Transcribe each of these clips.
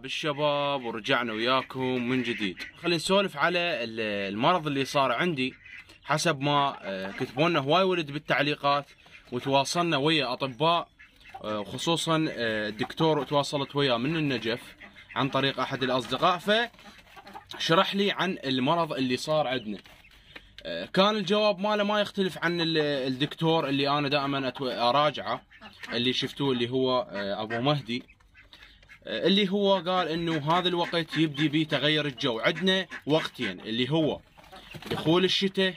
الشباب ورجعنا وياكم من جديد. خلينا نسولف على المرض اللي صار عندي حسب ما كتبوا لنا هواي ولد بالتعليقات، وتواصلنا ويا اطباء، خصوصا الدكتور تواصلت وياه من النجف عن طريق احد الاصدقاء، فشرح لي عن المرض اللي صار عندنا. كان الجواب ماله ما يختلف عن الدكتور اللي انا دائما اراجعه، اللي شفتوه اللي هو ابو مهدي، اللي هو قال انه هذا الوقت يبدي به تغير الجو. عندنا وقتين اللي هو دخول الشتاء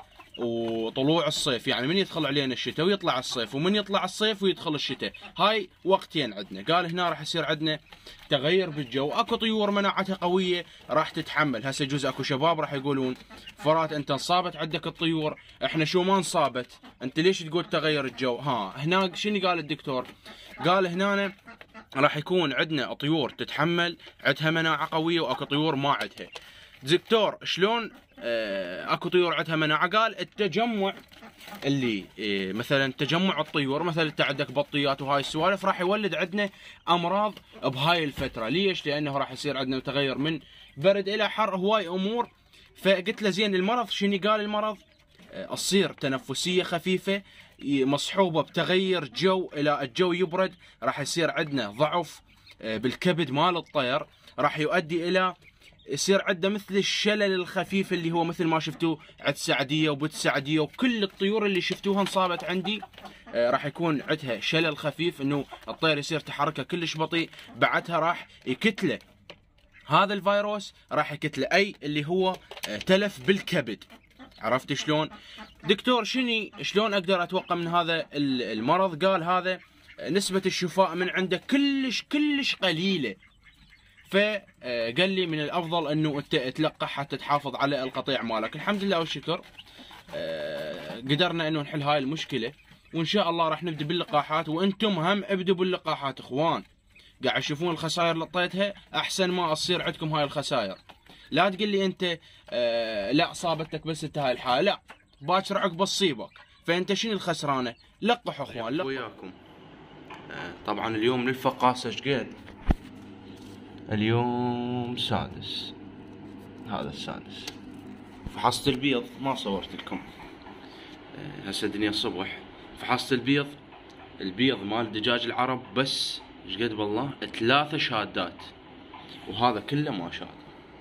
وطلوع الصيف، يعني من يدخل علينا الشتاء ويطلع الصيف، ومن يطلع الصيف ويدخل الشتاء، هاي وقتين عندنا. قال هنا راح يصير عندنا تغير بالجو، اكو طيور مناعتها قويه راح تتحمل. هسه جزء اكو شباب راح يقولون فرات انت انصابت عندك الطيور، احنا شو ما انصابت، انت ليش تقول تغير الجو؟ هنا شنو قال الدكتور؟ قال هنا راح يكون عندنا طيور تتحمل عندها مناعه قويه، واكو طيور ما عندها. دكتور شلون اكو طيور عندها مناعه؟ قال التجمع اللي مثلا تجمع الطيور، مثلا انت عندك بطيات وهاي السوالف، راح يولد عندنا امراض بهاي الفتره. ليش؟ لانه راح يصير عندنا تغير من برد الى حر، هواي امور. فقلت له زين المرض شنو؟ قال المرض تصير تنفسيه خفيفه مصحوبه بتغير جو، الى الجو يبرد راح يصير عندنا ضعف بالكبد مال الطير، راح يؤدي الى يصير عنده مثل الشلل الخفيف اللي هو مثل ما شفتوه عند سعديه وبت سعديه وكل الطيور اللي شفتوها انصابت عندي، راح يكون عندها شلل خفيف، انه الطير يصير تحركه كلش بطيء. بعدها راح يكتله هذا الفيروس، راح يكتله اي اللي هو تلف بالكبد. عرفت شلون؟ دكتور شلون اقدر اتوقع من هذا المرض؟ قال هذا نسبة الشفاء من عنده كلش قليلة، فقال لي من الافضل انه انت تلقح حتى تحافظ على القطيع مالك. الحمد لله والشكر قدرنا انه نحل هاي المشكلة، وان شاء الله راح نبدا باللقاحات، وانتم هم ابدوا باللقاحات اخوان. قاعد تشوفون الخسائر اللي طيتها، احسن ما تصير عندكم هاي الخسائر. لا تقول لي انت لا صابتك بس انت هاي الحاله، لا باكر عقب تصيبك، فانت شنو الخسرانه؟ لقحوا اخوان، لقحوا وياكم. طبعا اليوم للفقاسه ايش قد؟ اليوم سادس، هذا السادس. فحصت البيض ما صورت لكم، هسه الدنيا الصبح. فحصت البيض مال دجاج العرب بس ايش قد بالله؟ 3 شادات، وهذا كله ما شاد.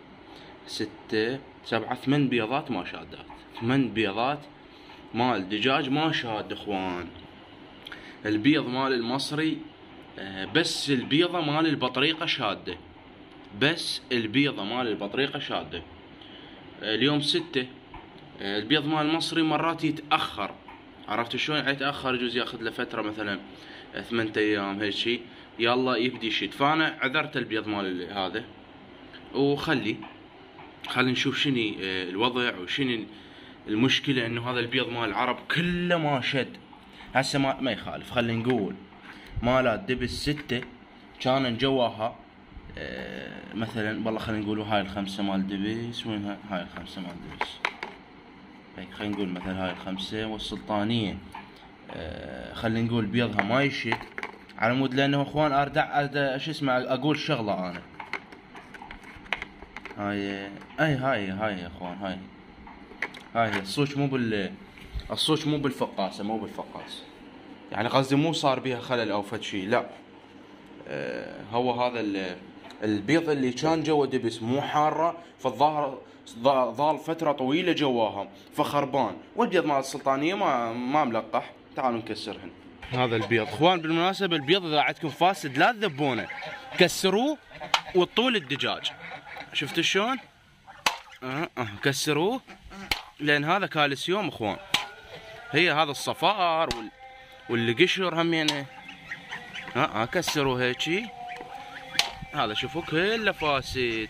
6 7 8 بيضات ما شادات، 8 بيضات مال دجاج ما شاد اخوان. البيض مال المصري بس البيضة مال البطريقة شادة، بس البيضة مال البطريقة شادة. اليوم 6. البيض مال المصري مرات يتأخر، عرفت شلون؟ يعني يتأخر، يجوز ياخذ له فترة مثلا 8 ايام هيك شي، يلا يبدي يشد. فانا عذرت البيض مال هذا، وخلي نشوف شنو الوضع وشنو المشكلة. انه هذا البيض مال العرب كله ما شد. هسه ما يخالف، خلينا نقول مالات دبس 6 كان جواها مثلا والله خلينا نقول هاي ال5 مال دبس، وين هاي ال5 مال دبس؟ هيك خلينا نقول مثلا هاي ال5 والسلطانية، خلينا نقول بيضها ما يشد على مود. لانه اخوان ارد شو اسمه اقول شغلة انا، هاي يا اخوان، هاي الصوت مو بالفقاسة، يعني قصدي مو صار بيها خلل او فد شي، لا. هو هذا البيض اللي كان جوا دبس مو حارة، فالظاهر ظل فترة طويلة جواها فخربان. والبيض مال السلطانية ما ملقح. تعالوا نكسرهن. هذا البيض اخوان، بالمناسبة البيض اذا عندكم فاسد لا تذبونه، كسروه وطول الدجاج. شفتوا شلون؟ كسروه، لان هذا كالسيوم اخوان. هي هذا الصفار والقشر همينه. كسروه هيجي. هذا شوفوا كله فاسد.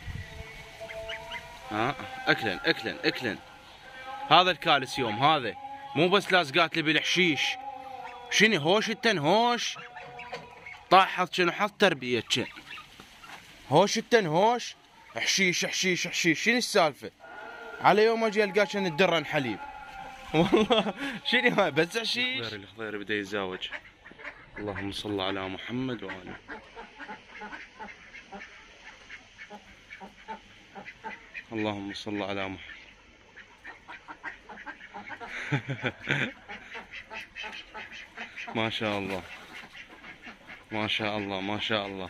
اكلن هذا الكالسيوم هذا مو بس لازقات لي بالحشيش. شنو هوش التنهوش؟ طاحت شنو حط تربيه هوش التنهوش حشيش. شنو السالفه؟ على يوم اجي القاه كان الدرن حليب. والله شنو هاي بس حشيش. الخضير بدا يتزاوج. اللهم صل على محمد وآله. اللهم صل على محمد. ما شاء الله ما شاء الله ما شاء الله.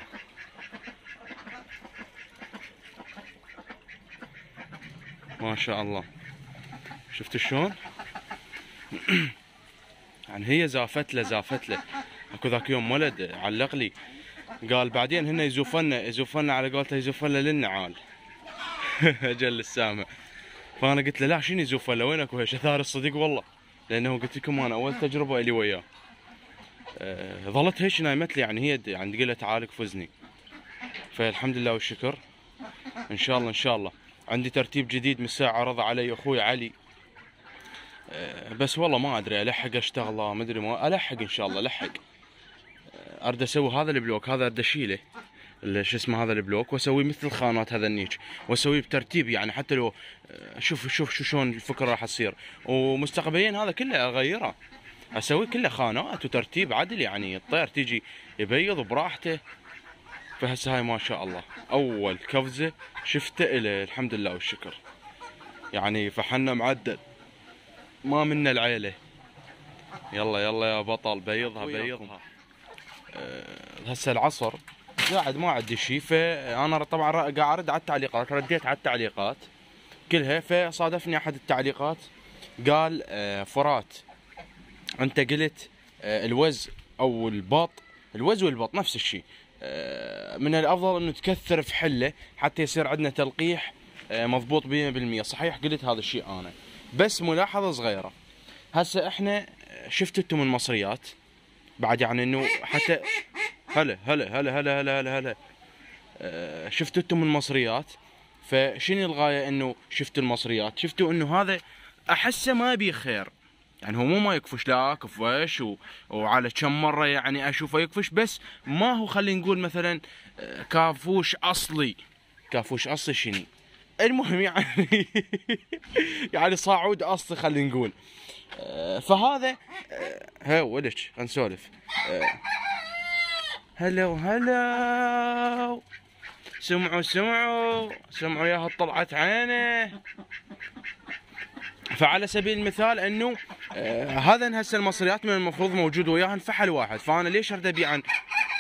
ما شاء الله. شفتوا شلون؟ يعني هي زافت له. اكو ذاك يوم ولد علق لي قال بعدين هن يزوفنا على قولته، يزوفنا للنعال. جل السامع. فانا قلت له لا شنو يزوفنا، وين اكو هيك ثار الصديق والله، لانه قلت لكم انا اول تجربه لي وياه. ظلت هيك نايمت لي، يعني هي يعني تقول له تعال كفزني. فالحمد لله والشكر. ان شاء الله ان شاء الله عندي ترتيب جديد من الساعه عرض علي اخوي علي. بس والله ما ادري الحق اشتغله، ما ادري، ما الحق ان شاء الله الحق. اريد اسوي هذا البلوك، هذا اريد اشيله شو اسمه هذا البلوك، واسويه مثل الخانات هذا النيش، واسويه بترتيب يعني حتى لو شوف شو شلون الفكره راح تصير. ومستقبليا هذا كله اغيره، اسويه كله خانات وترتيب عدل، يعني الطير تيجي يبيض براحته. فهسه هاي ما شاء الله اول كفزه شفته إله، الحمد لله والشكر. يعني فحنا معدل ما منا العيله. يلا يا بطل بيضها. هسه العصر قاعد ما عندي شيء، فانا طبعا قاعد ارد على التعليقات، رديت على التعليقات كلها. فصادفني احد التعليقات قال فرات انت قلت الوز او البط، الوز والبط نفس الشيء، من الافضل انه تكثر في حله حتى يصير عندنا تلقيح مضبوط 100%. صحيح قلت هذا الشيء انا، بس ملاحظه صغيره. هسه احنا شفتوا انتم المصريات بعد، يعني انه حتى هلا شفتوا انتم المصريات. فشنو الغايه انه شفتوا المصريات؟ شفتوا انه هذا احسه ما بيه خير، يعني هو مو ما يكفش، لا كفش وعلى كم مره يعني اشوفه يكفش، بس ما هو خلينا نقول مثلا كافوش اصلي. كافوش اصلي شنو؟ المهم يعني يعني صاعود اصلي خلينا نقول. فهذا ها ولش نسولف. هلا سمعوا يا طلعت عينه. فعلى سبيل المثال انه هذا هسه المصريات من المفروض موجود وياهن فحل واحد، فانا ليش اريد ابيع عن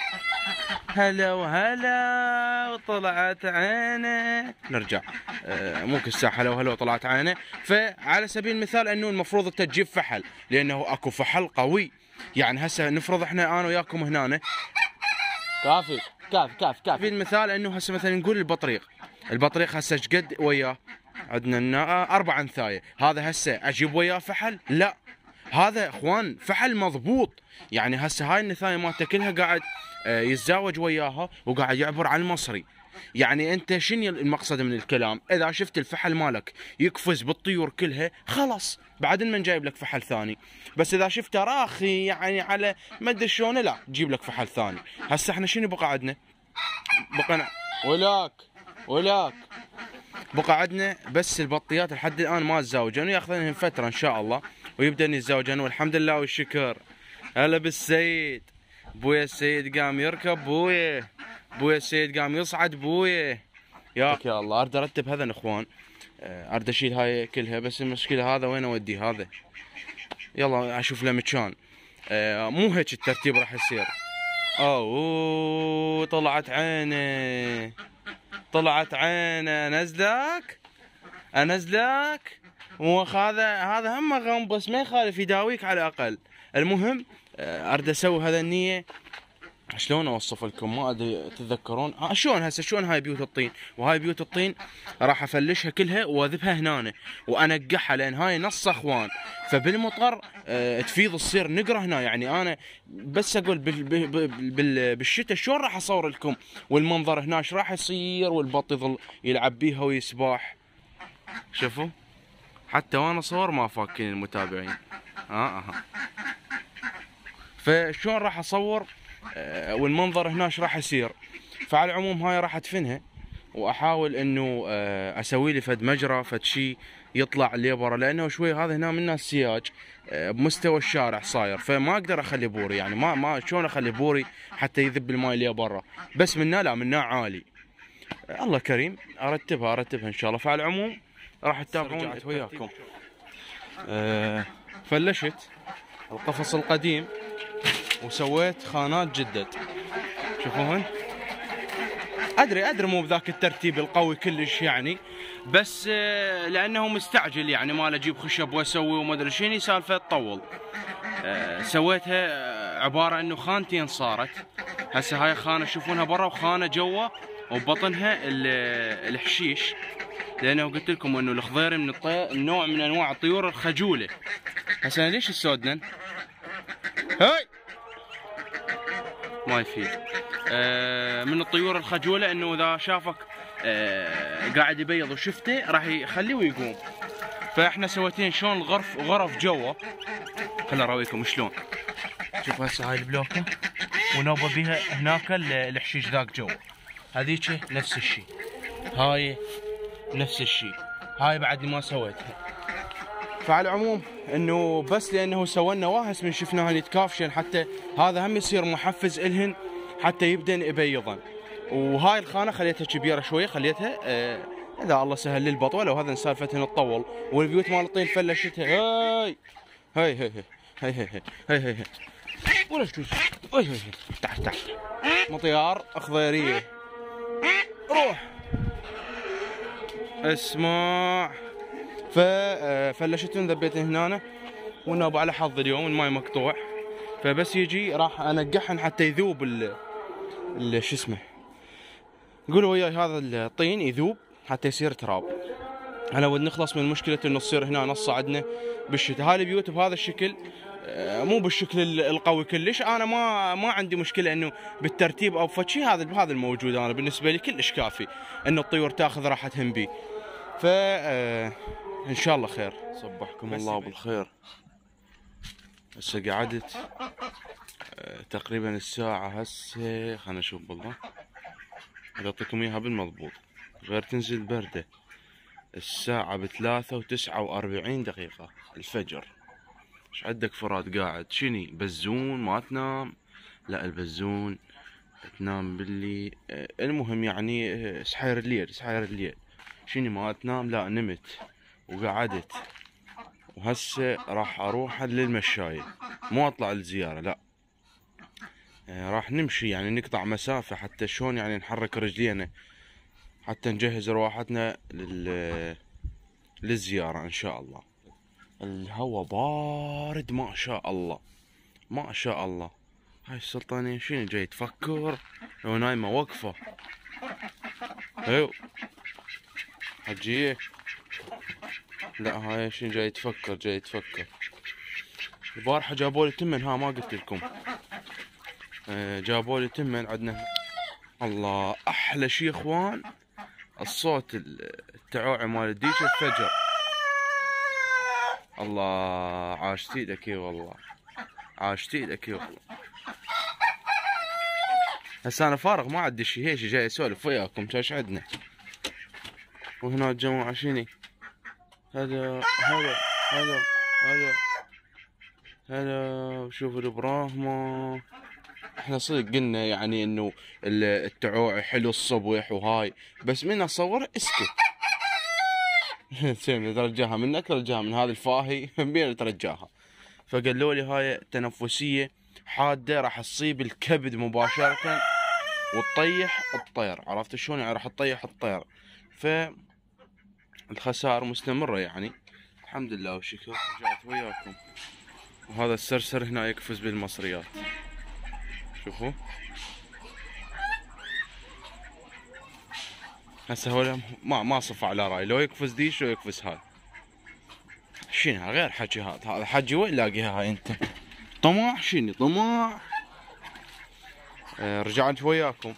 هلا طلعت عينه. نرجع مو كل ساعه هلا طلعت عينه. فعلى سبيل المثال انه المفروض انت تجيب فحل، لانه اكو فحل قوي. يعني هسه نفرض احنا انا وياكم هنا كافي. في المثال انه هسه مثلا نقول البطريق هسه ايش قد وياه؟ عندنا 4 انثايه. هذا هسه اجيب وياه فحل؟ لا، هذا اخوان فحل مضبوط. يعني هسه هاي النثايه مالته كلها قاعد يتزاوج وياها وقاعد يعبر عن المصري. يعني انت شنو المقصد من الكلام؟ اذا شفت الفحل مالك يقفز بالطيور كلها خلاص، بعدين من جايب لك فحل ثاني. بس اذا شفته راخي يعني على ما ادري شلون، لا تجيب لك فحل ثاني. هسه احنا شنو بقى عندنا؟ بقى ولاك بقى عندنا بس البطيات لحد الان ما تزاوجن، وياخذنهم فتره ان شاء الله ويبدأن يتزاوجن، والحمد لله والشكر. هلا بالسيد، بويا السيد قام يركب، بويا السيد قام يصعد، بويا يا الله. اريد ارتب هذا اخوان، اريد اشيل هاي كلها، بس المشكله هذا وين اودي هذا؟ يلا اشوف له مكان. مو هيك الترتيب راح يصير. اوه طلعت عينه انزلك. هذا هم غم، بس ما يخالف يداويك على الاقل. المهم اريد اسوي هذا النيه. شلون اوصف لكم؟ ما ادري تتذكرون شلون هسه شلون هاي بيوت الطين، وهاي بيوت الطين راح افلشها كلها واذبها هنا وانقعها، لان هاي نص اخوان، فبالمطر تفيض تصير نقره هنا. يعني انا بس اقول بالشتاء شلون راح اصور لكم والمنظر هنا ايش راح يصير، والبط يظل يلعب بيها ويسباح. شوفوا حتى وانا صور ما فاكين المتابعين. فشلون راح اصور والمنظر هنا ايش راح يصير. فعلى العموم هاي راح ادفنها، واحاول انه اسوي لي فد مجرى فد شيء يطلع ليبرا، لانه شوي هذا هنا من السياج بمستوى الشارع صاير، فما اقدر اخلي بوري. يعني ما شلون اخلي بوري حتى يذب الماي ليبرا، بس منا لا منا عالي. الله كريم ارتبها ان شاء الله. فعلى العموم راح تتابعون وياكم. فلشت القفص القديم وسويت خانات جدد، شوفوهن. ادري مو بذاك الترتيب القوي كلش يعني، بس لانه مستعجل يعني مال اجيب خشب واسوي وما ادري شنو، سالفه تطول. سويتها عباره انه خانتين صارت. هسه هاي خانه تشوفونها برا وخانه جوا وبطنها الحشيش، لانه قلت لكم انه الخضيري من نوع من انواع الطيور الخجوله. هسه أنا ليش السودن هاي ما يفيد. من الطيور الخجوله، انه اذا شافك قاعد يبيض وشفته راح يخليه ويقوم. فاحنا سويتين شلون غرف جوا. خل اراويكم شلون. شوف هسه هاي البلوكه ونوبه بيها هناك الحشيش ذاك جوا. هذيك نفس الشيء، هاي نفس الشيء، هاي بعد ما سويتها. فعلى العموم انه بس لانه سوينا واهس من شفناهن يتكافشن، حتى هذا هم يصير محفز الهن حتى يبدن يبيضن. وهاي الخانه خليتها كبيره شويه، خليتها اذا الله سهل للبطوله وهذا سالفتهن تطول. والبيوت مال الطين فلشتها. هاي ولا شو هاي تعال مطيار خضيريه. روح اسمع. ففلشتن ذبيتن هنا، والنوب على حظ اليوم الماي مقطوع، فبس يجي راح انقحن حتى يذوب شو اسمه، قولوا وياي هذا الطين يذوب حتى يصير تراب. انا ود نخلص من مشكله انه تصير هنا نص عندنا بالشتاء. هاي البيوت بهذا الشكل، مو بالشكل القوي كلش. انا ما عندي مشكله انه بالترتيب او فشي، هذا الموجود انا بالنسبه لي كلش كافي انه الطيور تاخذ راحتهم بي. ف ان شاء الله خير. صبحكم الله بالخير. هسه قعدت تقريبا الساعه هسه، خلنا نشوف بالله اعطيكم اياها بالمضبوط غير تنزل برده. الساعه ب3:49 الفجر. ايش عندك فراد قاعد شني بزون ما تنام؟ لا البزون تنام باللي المهم يعني سحير الليل شني ما تنام؟ لا نمت وقعدت. وهسه راح اروح للمشاية، مو اطلع الزيارة لا، راح نمشي يعني نقطع مسافة حتى شلون يعني نحرك رجلينا حتى نجهز رواحتنا للزيارة ان شاء الله. الهواء بارد ما شاء الله ما شاء الله. هاي السلطانية شنو جاي تفكر لو نايمة وقفة؟ ايوه حجية لا هاي شنو جاي تفكر البارحة جابولي تمن، ها ما قلت لكم جابولي تمن عندنا. الله احلى شي اخوان الصوت التعوع مال الديك الفجر. الله عاشت ايدك والله، عاشت ايدك والله. هسه انا فارغ ما عندي شي، هيك جاي اسولف وياكم ايش عندنا. وهنا الجماعة شني هذا شوفوا البراهمة. احنا صدق قلنا يعني انه التعوع حلو الصبح وهاي، بس من اصور اسكت. زين ترجاها منك، ترجاها من هذا الفاهي بين ترجاها. فقالوا لي هاي تنفسيه حاده راح تصيب الكبد مباشره وتطيح الطير. عرفت شلون يعني راح تطيح الطير؟ فالخسائر مستمره يعني. الحمد لله والشكر رجعت وياكم. وهذا السرسر هنا يقفز بالمصريات، شوفوا. هسه هو ما صف على راي، لو يقفز ديش لو يقفز هاي. شنو غير حكي هذا حجي وين لاقيها هاي انت؟ طماع شنو طماع؟ رجعت وياكم.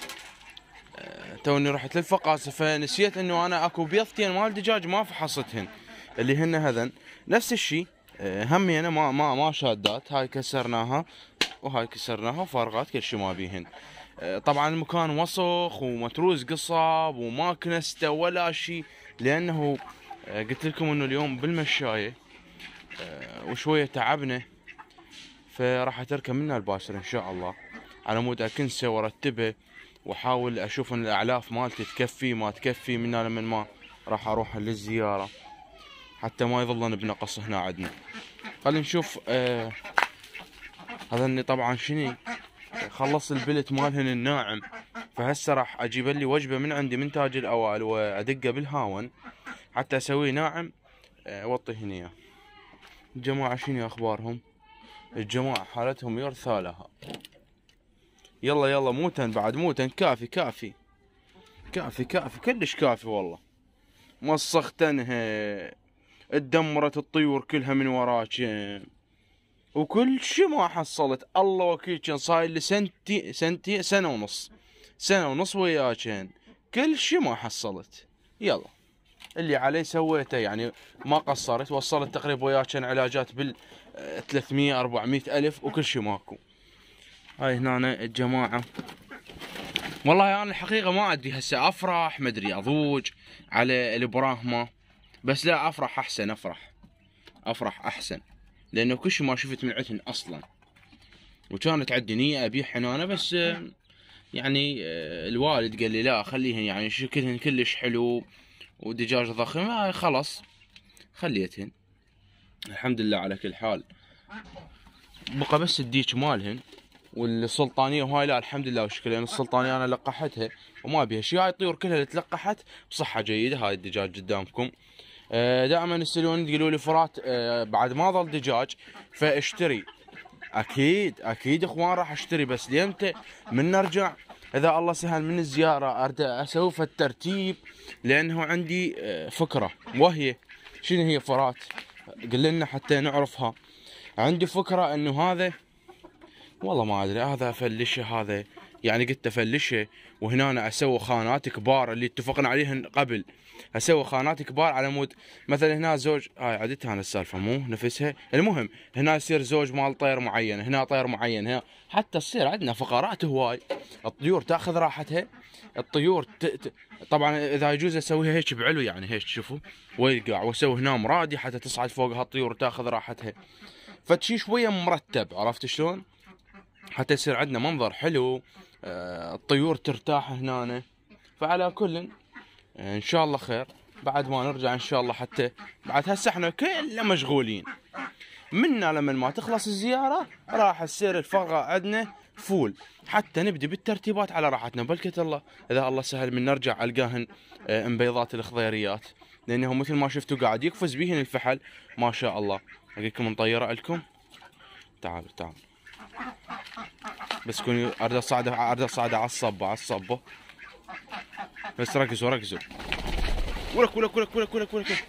توني رحت للفقاصه فنسيت انه انا اكو بيضتين مال دجاج ما فحصتهن اللي هن هذن نفس الشيء. همي انا ما شادات. هاي كسرناها وهاي كسرناها وفارغات كل شيء ما بيهن. طبعا المكان وسخ ومتروس قصب وما كنسته ولا شيء، لانه قلت لكم انه اليوم بالمشاية وشويه تعبنا، فراح اتركه منا الباشر ان شاء الله على مود اكنسه وارتبه واحاول اشوف ان الاعلاف مالتي تكفي ما تكفي. من هنا لمن ما راح اروح للزيارة حتى ما يظلن بنقص هنا عندنا. خلينا نشوف. هذا طبعا شني خلص البلت مالهن الناعم، فهسه راح اجيب لي وجبه من عندي من تاج الاوائل وادقه بالهاون حتى اسويه ناعم واعطيهن اياه. الجماعه شنو اخبارهم؟ الجماعه حالتهم يرثى لها. يلا يلا موتن بعد موتن، كافي كافي كافي كافي كلش كافي والله. مسختنها اتدمرت الطيور كلها من وراك وكل شي ما حصلت. الله وكيل كان صاير لي سنة ونص وياك كل شي ما حصلت. يلا اللي علي سويته يعني ما قصرت. وصلت تقريبا وياك علاجات بال 300 400 ألف وكل شي ماكو. هاي هنا الجماعة. والله انا يعني الحقيقة ما ادري هسه افرح مدري اضوج على البراهمة، بس لا افرح احسن. افرح احسن لانه كل شي ما شفت من عندهن اصلا. وكانت عندي نية ابيعهن انا، بس يعني الوالد قال لي لا خليهن يعني شكلهن كلش حلو ودجاج ضخم. خلص خليتهن الحمد لله على كل حال. بقى بس الديك مالهن والسلطانيه وهاي لا الحمد لله وشكرا. لان السلطانيه انا لقحتها وما بيها شيء. هاي الطيور كلها اللي تلقحت بصحه جيده. هاي الدجاج قدامكم. دائما يسالون تقولوا لي فرات بعد ما ظل دجاج فاشتري. اكيد اخوان راح اشتري، بس ليمتى؟ من نرجع اذا الله سهل من الزياره اريد اسوي الترتيب. لانه عندي فكره، وهي شنو هي فرات؟ قل لنا حتى نعرفها. عندي فكره انه هذا والله ما ادري هذا افلشه. هذا يعني قلت افلشه وهنا أنا اسوي خانات كبار اللي اتفقنا عليهن قبل. اسوي خانات كبار على مود مثلا هنا زوج. هاي عدتها انا السالفه مو نفسها. المهم هنا يصير زوج مال طير معين، هنا طير معين، هنا حتى تصير عندنا فقرات هواي. الطيور تاخذ راحتها. الطيور طبعا اذا يجوز اسويها هيك بعلو يعني هيك شوفوا ويقع، واسوي هنا مرادي حتى تصعد فوق هالطيور وتاخذ راحتها. فتشي شويه مرتب، عرفت شلون؟ حتى يصير عندنا منظر حلو. الطيور ترتاح هنا. فعلى كل ان شاء الله خير. بعد ما نرجع ان شاء الله حتى بعد هسه احنا كلنا مشغولين. منا لما ما تخلص الزياره راح تصير الفقره عندنا فول حتى نبدي بالترتيبات على راحتنا. بلكة الله اذا الله سهل من نرجع القاهن مبيضات الخضيريات، لانهم مثل ما شفتوا قاعد يقفز بيهن الفحل ما شاء الله. اجيكم مطيره لكم. تعالوا بس كوني اريد اصعد على الصبه. بس ركزوا ولك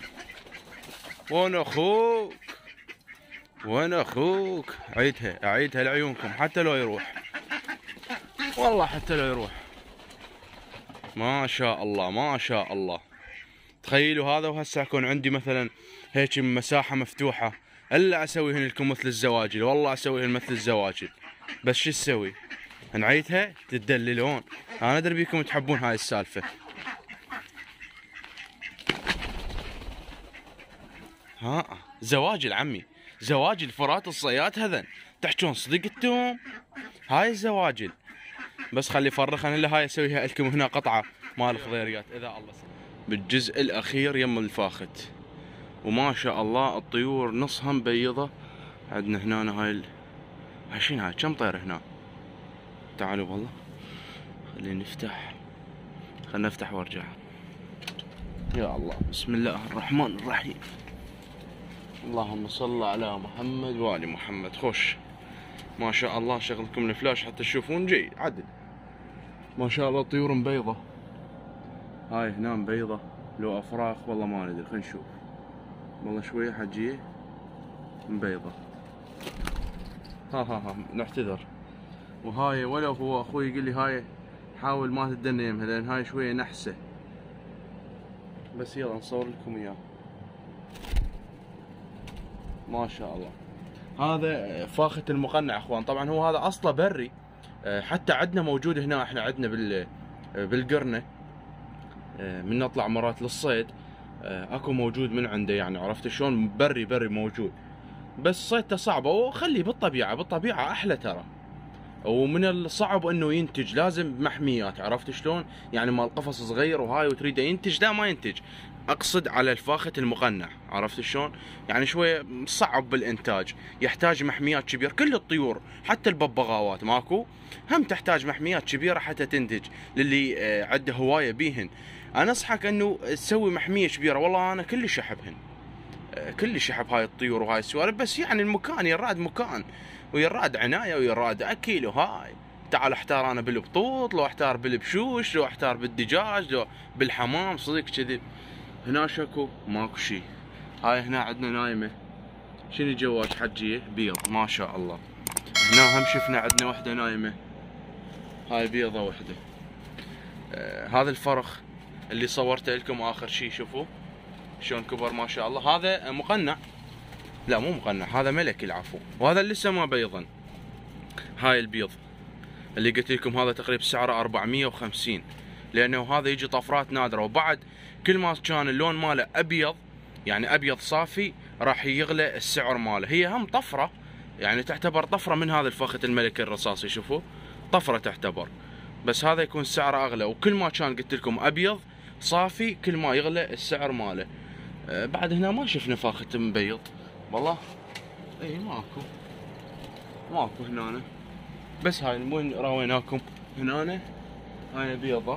وانا اخوك اعيدها لعيونكم حتى لو يروح. والله حتى لو يروح. ما شاء الله. تخيلوا هذا وهسه اكون عندي مثلا هيك مساحه مفتوحه الا اسويهن لكم مثل الزواجل. والله اسويهن مثل الزواجل، بس شو تسوي؟ نعيدها تدللون. انا ادري بيكم تحبون هاي السالفه. زواجل عمي، زواجل فرات الصياد هذن. تحجون صدق انتم؟ هاي الزواجل. بس خلي فرخ انا هاي اسويها لكم هنا قطعه مال خضيريات اذا الله سمح. بالجزء الاخير يم الفاخت وما شاء الله الطيور نصها مبيضه. عندنا هنا هاي شنو هاي؟ كم طير هنا؟ تعالوا والله خلينا نفتح وارجع. يا الله بسم الله الرحمن الرحيم. اللهم صل على محمد وآل محمد. خوش ما شاء الله. شغلكم الفلاش حتى تشوفون جيد عدل. ما شاء الله طيور مبيضة. هاي هنا مبيضة لو افراخ والله ما ندري. خلينا نشوف والله شوية حجية مبيضة. ها نعتذر. وهاي ولو هو اخوي يقول لي هاي حاول ما تدنى يمها لان هاي شوية نحسة، بس يلا نصور لكم اياه. ما شاء الله. هذا فاخة المقنع اخوان. طبعا هو هذا اصله بري. حتى عندنا موجود هنا. احنا عندنا بالقرنة من نطلع مرات للصيد اكو موجود من عنده يعني. عرفت شلون؟ بري موجود، بس صيدته صعبة. وخليه بالطبيعة احلى ترى. ومن الصعب انه ينتج، لازم بمحميات، عرفت شلون؟ يعني مال قفص صغير وهاي وتريده ينتج، لا ما ينتج. اقصد على الفاخت المقنع، عرفت شلون؟ يعني شويه صعب بالانتاج، يحتاج محميات كبيره. كل الطيور حتى الببغاوات ماكو هم تحتاج محميات كبيره حتى تنتج. للي عنده هوايه بيهن، انا انصحك انه تسوي محميه كبيره. والله انا كلش احبهن، كلش احب هاي الطيور وهاي السوالف، بس يعني المكان يراد مكان، ويراد عنايه، ويراد اكل وهاي. تعال احتار انا بالبطوط، لو احتار بالبشوش، لو احتار بالدجاج، لو بالحمام، صدق كذب. هنا شكو ماكو شي. هاي هنا عندنا نايمه، شنو جواز حجيه بيض ما شاء الله. هنا هم شفنا عندنا وحده نايمه، هاي بيضه وحده. هذا الفرخ اللي صورته لكم اخر شي، شوفوا شلون كبر ما شاء الله. هذا مقنع، لا مو مقنع، هذا ملكي العفو، وهذا لسه ما بيضا. هاي البيض اللي قلت لكم هذا تقريبا سعره 450، لانه هذا يجي طفرات نادره. وبعد كل ما كان اللون ماله ابيض، يعني ابيض صافي، راح يغلى السعر ماله. هي هم طفره، يعني تعتبر طفره من هذا الفخذ الملكي الرصاصي، شوفوا طفره تعتبر، بس هذا يكون سعره اغلى. وكل ما كان قلت لكم ابيض صافي كل ما يغلى السعر ماله. بعد هنا ما شفنا فاخت مبيض والله، اي ماكو هنا، بس هاي وين راويناكم هنا، هاي بيضة،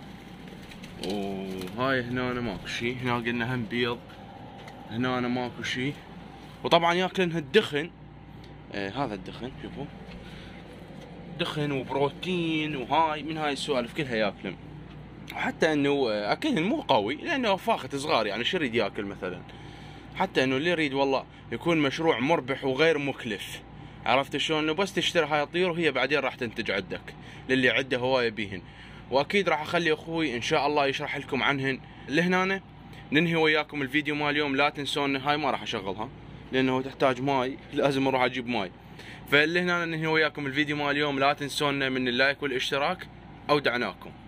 وهاي هنا ماكو شي. هنا قلنا هم بيض، هنا ماكو شي. وطبعا ياكلنها الدخن، هذا الدخن شوفوا، دخن وبروتين وهاي، من هاي السوالف كلها ياكلن. حتى انه اكلهن مو قوي لانه فاخت صغار، يعني شو يريد ياكل مثلا. حتى انه اللي يريد والله يكون مشروع مربح وغير مكلف، عرفت شلون؟ انه بس تشتري هاي الطيور وهي بعدين راح تنتج عندك، للي عنده هوايه بيهن. واكيد راح اخلي اخوي ان شاء الله يشرح لكم عنهن. لهنا ننهي وياكم الفيديو مال اليوم. لا تنسون هاي ما راح اشغلها لانه تحتاج ماي، لازم اروح اجيب ماي. فلهنا ننهي وياكم الفيديو مال اليوم. لا تنسون من اللايك والاشتراك، اودعناكم.